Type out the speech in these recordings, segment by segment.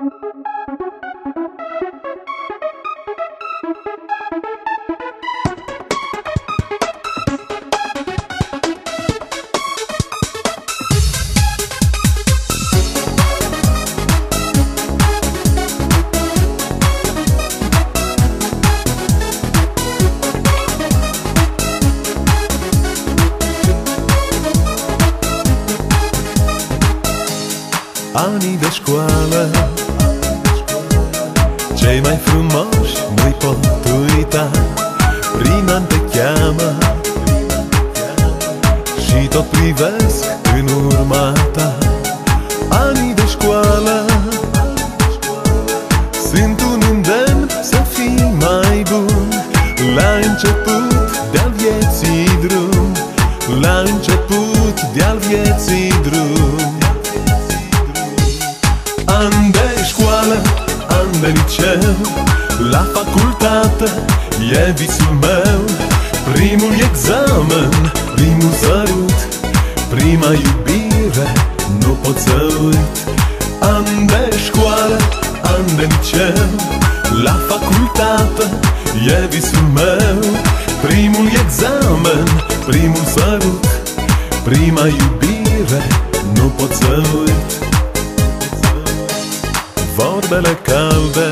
Anii de școală, cei mai frumoși nu-i pot uita. Prin an te cheamă și tot privesc în urma ta. Anii de școală sunt un îndemn să fii mai bun. La început de-al vieții drum, la început de-al vieții drum. An de școală, an de liceu, la facultate e visul meu. Primul examen, primul sărut, prima iubire, nu pot să uit. An de școală, an de liceu, la facultate e visul meu. Primul examen, primul sărut, prima iubire, nu pot să uit. Vorbele calde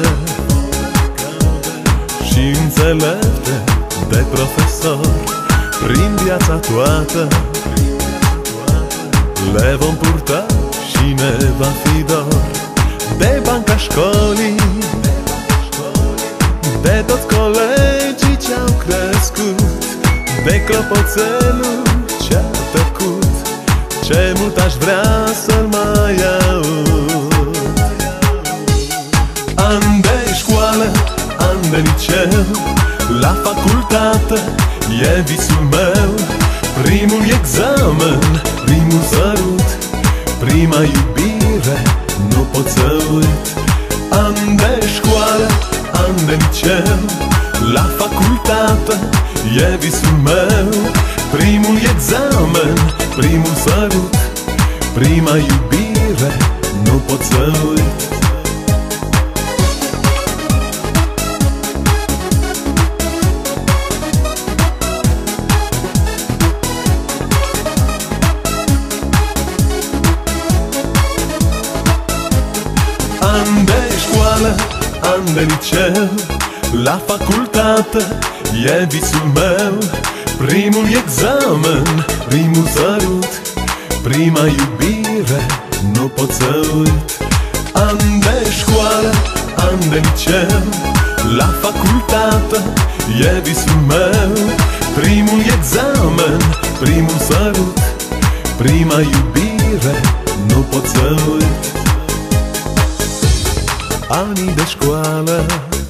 și înțelepte de profesor, prin viața toată le vom purta și ne va fi dor. De banca școlii, de toți colegii ce-au crescut, de clopoțelul ce-a tăcut, ce mult aș vrea să-l mai aud. An de școală, an de liceu, la facultate e visul meu. Primul examen, primul sărut, prima iubire, nu pot să uit. An de școală, an de liceu, la facultate e visul meu. Primul examen, primul sărut, prima iubire, nu pot să uit. An de școală, an de liceu, la facultate e visul meu. Primul examen, primul sărut, prima iubire, nu pot să uit. An de școală, an de liceu, la facultate e visul meu. Primul examen, primul sărut, prima iubire, nu pot să uit. Anii de școală